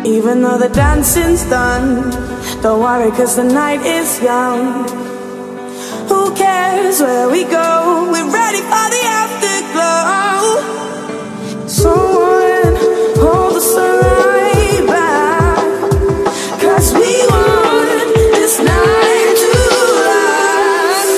Even though the dancing's done, don't worry, 'cause the night is young. Who cares where we go? We're ready for the afterglow. Someone hold the sunlight back, 'cause we want this night to last.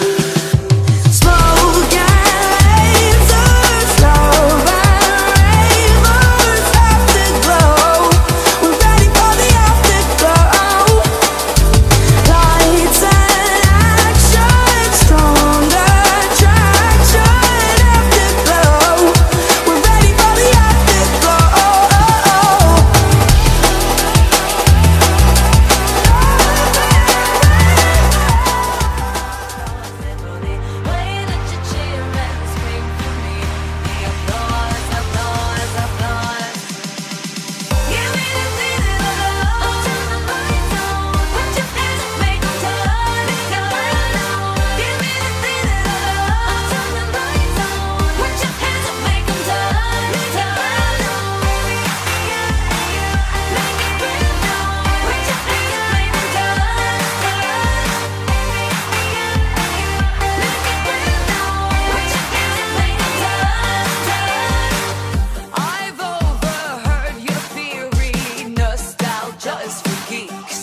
Smoke and lasers, love and rainbows, afterglow. We're ready for the afterglow. Lights and action, stronger attraction, afterglow. We're ready for the afterglow. I've overheard your theory, nostalgia is for geeks.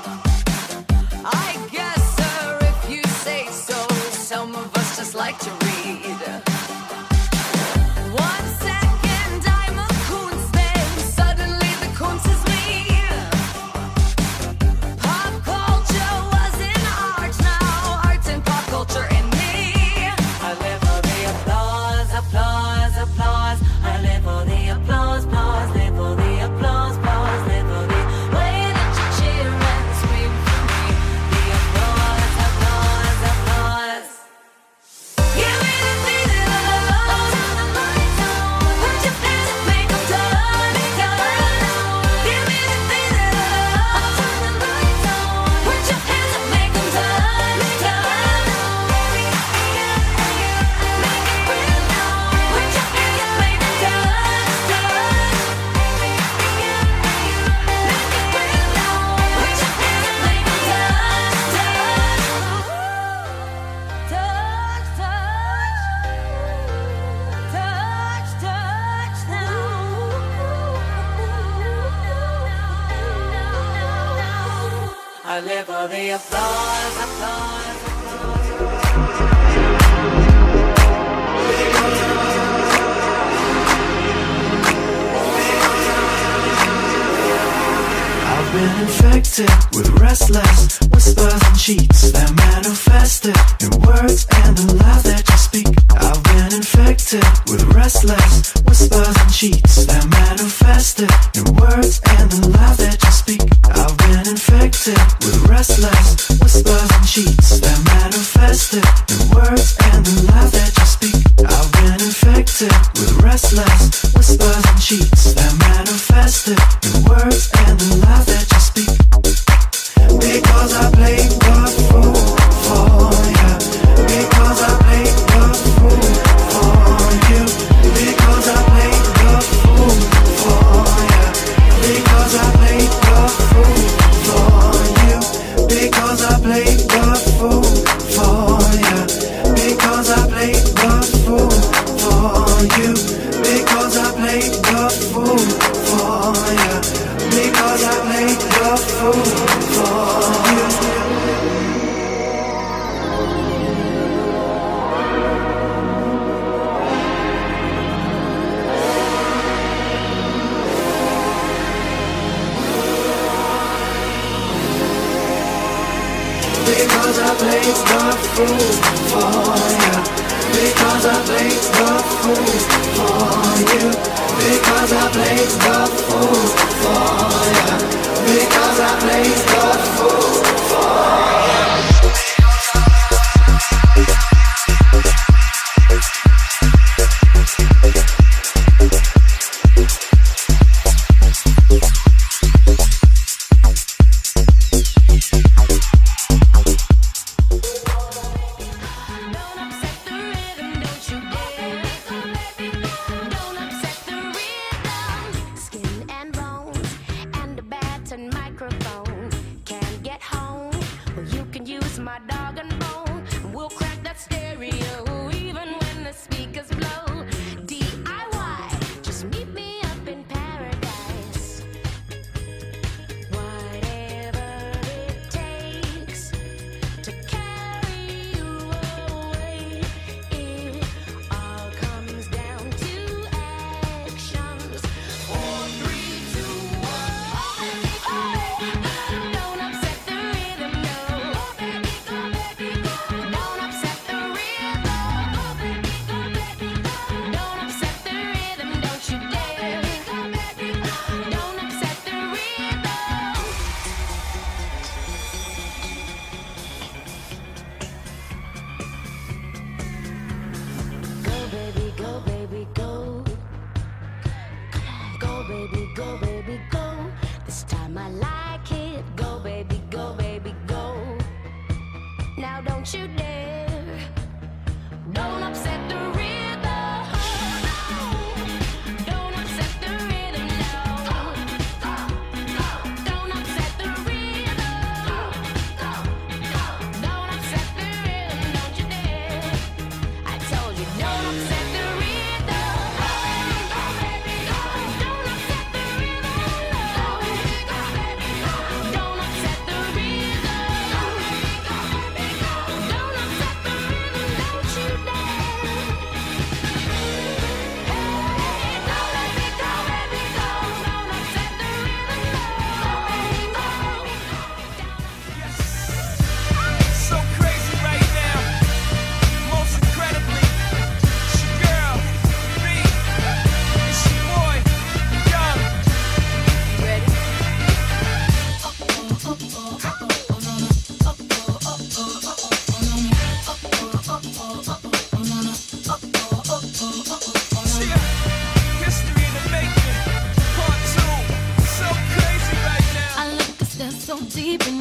I guess, sir, if you say so, some of us just like to read. 1 second I'm a coons, then suddenly the coons is me. Pop culture was in art, now art's in pop culture in me. I live for the applause, applause, applause. I live for the applause, applause, live for the applause, applause, live for the way that you cheer and scream for me. The applause, applause, applause. Give me the feeling of love. Turn the lights on. Put your hands up, make them turn, turn. Give me the feeling of love. Turn the lights on. Put your hands up, make them turn, turn. Make it real now. Put your hands up, make them turn, turn. Make it real now. Put your hands up, make them turn, turn. Touch, touch, touch, touch now. I live for the applause, applause, I've been infected with restless whispers and cheats that manifested in words and the laugh that you speak. I've been infected with restless whispers and cheats that manifested in words and the laugh that you speak. I've been infected with restless whispers and cheats that manifested in words and the laugh that you speak. I've been infected with restless whispers and cheats that manifested in words and the laugh that you speak. Because I played the fool for you. Because I played the fool for you. Because I played the fool for you. Because I played the fool for you. Because I played the fool for you. Because I played the fool for you. Because I played the fool for you. Because I played the fool for you. Because I played the fool for you. Because I played the fool for you. Because I played the fool for you. Because I played the fool for you. Don't upset the rhythm. Skin and keeping